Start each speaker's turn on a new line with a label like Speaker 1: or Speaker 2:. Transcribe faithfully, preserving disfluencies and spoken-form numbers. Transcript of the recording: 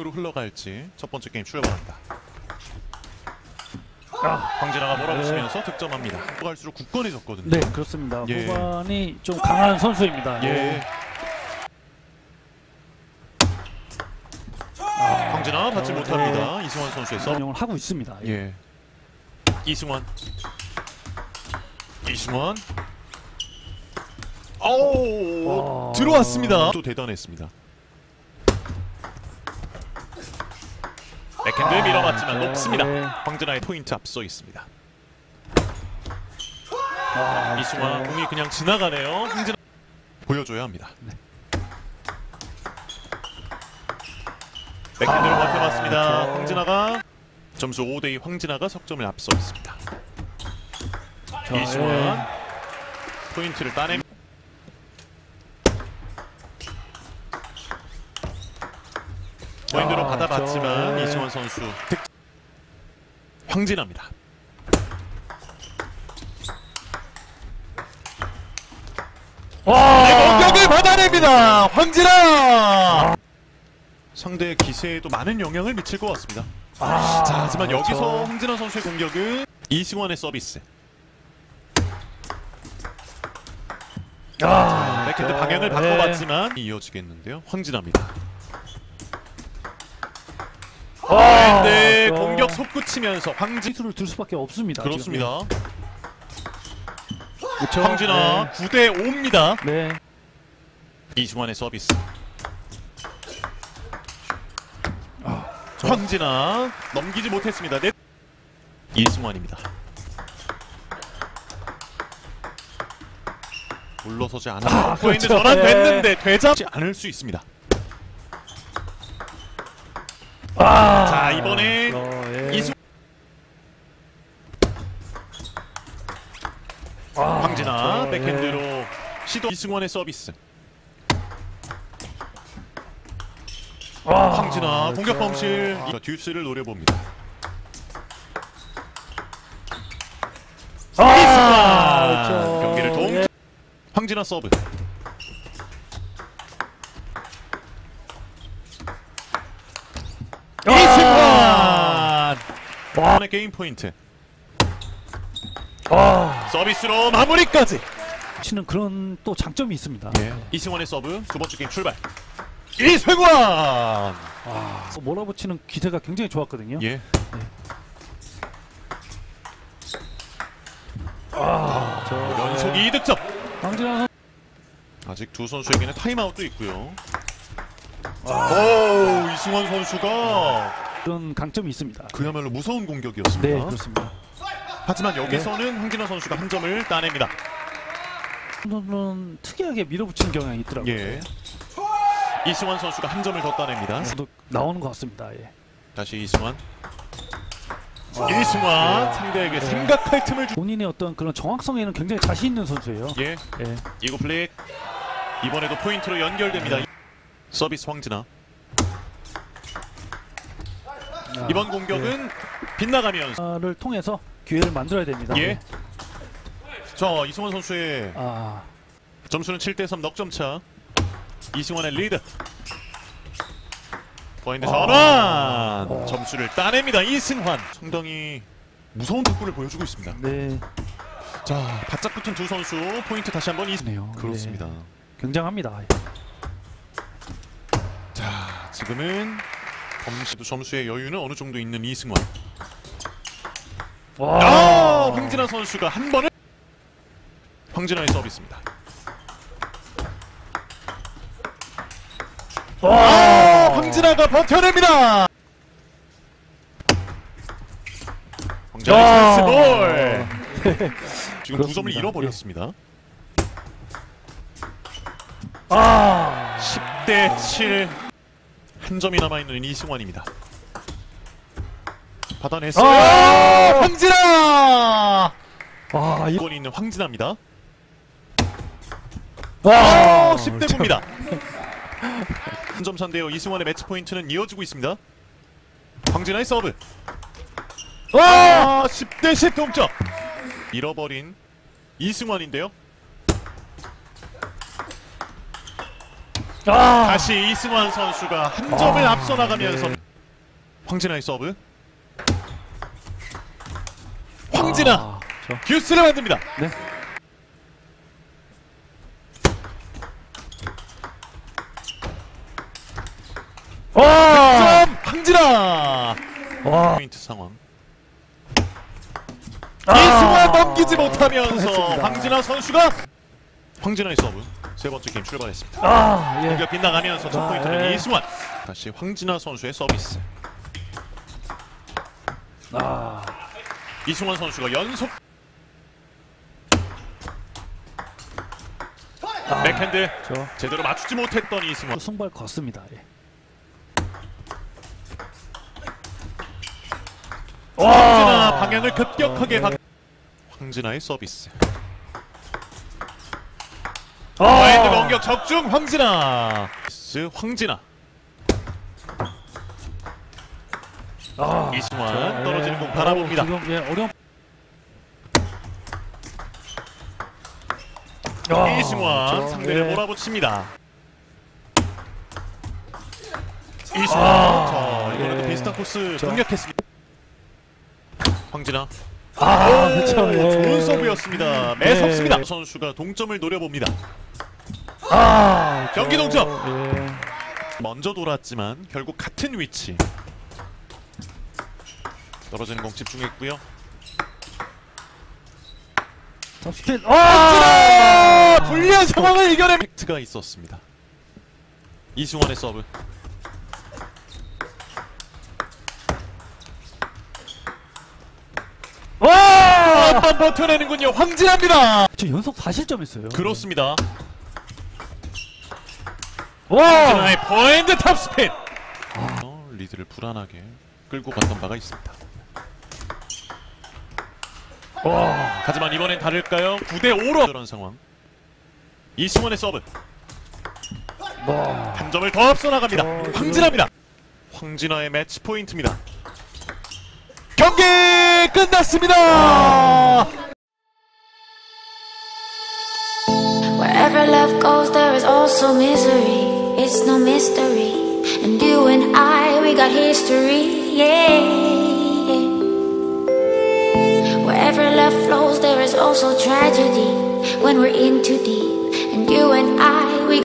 Speaker 1: 쪽으로 흘러갈지 첫 번째 게임 출발합니다. 아, 황진아가 몰아붙이면서 네. 득점합니다. 갈수록 굳건해졌거든요.
Speaker 2: 네, 그렇습니다.
Speaker 1: 예.
Speaker 2: 후반이 좀 강한 선수입니다.
Speaker 1: 예. 아, 황진아 받지 아, 못합니다. 네. 이승환 선수의 서브
Speaker 2: 운영을 하고 있습니다. 예.
Speaker 1: 예. 이승환. 이승환. 오, 아... 들어왔습니다. 또 대단했습니다. 백핸드에 밀어맞지만 네, 높습니다. 네. 황진아의 포인트 앞서 있습니다. 아, 이승환 네. 공이 그냥 지나가네요. 황진아 보여줘야 합니다. 네. 백핸드로 버텨봤습니다. 아, 황진아가 점수 오 대 이 황진아가 석점을 앞서 있습니다. 자, 이승환 네. 포인트를 따냅니다. 포인트로 아, 받아봤지만 저... 이승환 선수 득... 황진아입니다. 와! 공격을 받아냅니다. 황진아! 아. 상대의 기세에도 많은 영향을 미칠 것 같습니다. 아, 자, 하지만 그렇죠. 여기서 황진아 선수의 공격은 이승환의 서비스. 아, 백핸드 아, 방향을 네. 바꿔봤지만 이어지겠는데요. 황진아입니다. 네, 아, 공격 솟구치면서 황진수를
Speaker 2: 들 수밖에 없습니다.
Speaker 1: 그렇습니다. 그렇죠. 황진아 네. 구 대 오입니다.
Speaker 2: 네.
Speaker 1: 이승환의 서비스. 아, 황진아 넘기지 못했습니다. 네. 이승환입니다. 물러서지 않아. 아, 포인트 그렇죠. 전환됐는데 네. 되잡지 않을 수 있습니다. 아, 자, 이번엔 어, 예. 이승 아, 황진아 저, 백핸드로 예. 시도. 이승환의 서비스. 아, 황진아 공격 범실. 아. 듀스를 노려봅니다. 아, 이승환 그렇죠. 경기를 동. 예. 황진아 서브. 이승환! 와, 게임 포인트. 와, 서비스로 마무리까지.
Speaker 2: 치는 그런 또 장점이 있습니다.
Speaker 1: 예. 이승환의 서브 두 번째 게임 출발. 이승환!
Speaker 2: 와, 몰아붙이는 기세가 굉장히 좋았거든요.
Speaker 1: 예. 네.
Speaker 2: 아, 저
Speaker 1: 연속 네. 이 득점.
Speaker 2: 황진아
Speaker 1: 아직 두 선수에게는 타임아웃도 있고요. 오, 이승환 선수가
Speaker 2: 그런 강점이 있습니다.
Speaker 1: 그야말로 무서운 공격이었습니다.
Speaker 2: 네, 그렇습니다.
Speaker 1: 하지만 여기서는 네. 황진아 선수가 한 점을 따냅니다.
Speaker 2: 선수는 특이하게 밀어붙이는 경향이 있더라고요.
Speaker 1: 예. 이승환 선수가 한 점을 더 따냅니다.
Speaker 2: 저도 나오는 것 같습니다. 예.
Speaker 1: 다시 이승환. 와, 이승환 네. 상대에게 네. 생각할 틈을 주.
Speaker 2: 본인의 어떤 그런 정확성에는 굉장히 자신 있는 선수예요.
Speaker 1: 예. 예. 이거 플릭. 이번에도 포인트로 연결됩니다. 네. 서비스 황진아. 아, 이번 공격은 네. 빗나가면서
Speaker 2: 를 통해서 기회를 만들어야 됩니다.
Speaker 1: 예. 자, 이승환 선수의
Speaker 2: 아.
Speaker 1: 점수는 칠 대 삼 넉점 차. 이승환의 리드. 포인트 전환. 아. 점수를 따냅니다. 이승환. 상당히 무서운 득구를 보여주고 있습니다.
Speaker 2: 네.
Speaker 1: 자, 바짝 붙은 두 선수 포인트 다시 한번 이승환. 그렇습니다.
Speaker 2: 네. 굉장합니다.
Speaker 1: 자, 지금은 점수, 점수의 여유는 어느 정도 있는 이승환. 와, 아, 황진아 선수가 한 번을. 황진아의 서비스입니다. 와, 황진아가 버텨냅니다. 황진아의 찬스볼. 지금 두 점을 잃어버렸습니다. 아, 십 대 칠. 한 점이 남아있는 이승환입니다. 받아냈어요. 아, 황진아! 와, 이건 있는 황진아입니다. 와, 십 대 구입니다. 한 점 차인데요. 이승환의 매치 포인트는 이어지고 있습니다. 황진아의 서브. 와, 십 대 십 동점. 잃어버린 이승환인데요.
Speaker 2: 아,
Speaker 1: 다시 이승환 선수가 한 점을
Speaker 2: 아,
Speaker 1: 앞서 나가면서
Speaker 2: 네.
Speaker 1: 황진아의 서브. 황진아
Speaker 2: 아, 저,
Speaker 1: 듀스를 만듭니다.
Speaker 2: 네. 와,
Speaker 1: 점 황진아.
Speaker 2: 와,
Speaker 1: 포인트 상황.
Speaker 2: 아,
Speaker 1: 이승환 넘기지 못하면서
Speaker 2: 통했습니다.
Speaker 1: 황진아 선수가 황진아의 서브. 세 번째 게임 출발했습니다.
Speaker 2: 아, 예.
Speaker 1: 공격 빗나가면서 첫
Speaker 2: 아,
Speaker 1: 포인트는
Speaker 2: 예.
Speaker 1: 이승환. 다시 황진아 선수의 서비스.
Speaker 2: 아,
Speaker 1: 이승환 선수가 연속
Speaker 2: 아,
Speaker 1: 백핸드
Speaker 2: 저,
Speaker 1: 제대로 맞추지 못했던 이승환.
Speaker 2: 승부할 것 같습니다. 예.
Speaker 1: 황진아 방향을 급격하게 바... 황진아의 서비스. 와인드 공격 적중 황진아. 스 황진아.
Speaker 2: 아,
Speaker 1: 이승환
Speaker 2: 저,
Speaker 1: 떨어지는
Speaker 2: 예.
Speaker 1: 공 바라봅니다.
Speaker 2: 어, 지금 예, 어려운. 아,
Speaker 1: 이승환
Speaker 2: 저,
Speaker 1: 상대를
Speaker 2: 예.
Speaker 1: 몰아붙입니다. 이승환
Speaker 2: 아,
Speaker 1: 자, 이번에도
Speaker 2: 예.
Speaker 1: 비슷한 코스
Speaker 2: 저.
Speaker 1: 공략했습니다. 황진아
Speaker 2: 아,
Speaker 1: 오,
Speaker 2: 그렇죠. 예.
Speaker 1: 좋은 서브였습니다. 매섭습니다.
Speaker 2: 네.
Speaker 1: 선수가 동점을 노려봅니다.
Speaker 2: 아,
Speaker 1: 경기
Speaker 2: 저,
Speaker 1: 동점.
Speaker 2: 예.
Speaker 1: 먼저 돌았지만 결국 같은 위치. 떨어지는 공 집중했고요.
Speaker 2: 자, 스핀.
Speaker 1: 황진아
Speaker 2: 아!
Speaker 1: 불리한 상황을 이겨낸 팩트가 있었습니다. 이승환의 서브.
Speaker 2: 와!
Speaker 1: 한번 버텨내는군요. 황진아입니다.
Speaker 2: 저 연속 사 실점했어요.
Speaker 1: 그렇습니다.
Speaker 2: 와!
Speaker 1: 황진아의 포핸드 탑스핀. 어, 리드를 불안하게 끌고 갔던 바가 있습니다.
Speaker 2: 와!
Speaker 1: 하지만 이번엔 다를까요? 구 대 오로 그런 상황. 이승환의 서브.
Speaker 2: 와!
Speaker 1: 한 점을 더 앞서 나갑니다.
Speaker 2: 저, 지금-
Speaker 1: 황진아입니다. 황진아의 매치 포인트입니다. 경기 끝났습니다.
Speaker 3: Wherever love goes, there is also misery. It's no mystery. And you and I, we got history. Yeah. Wherever love flows, there is also tragedy. When we're in too deep. And you and I,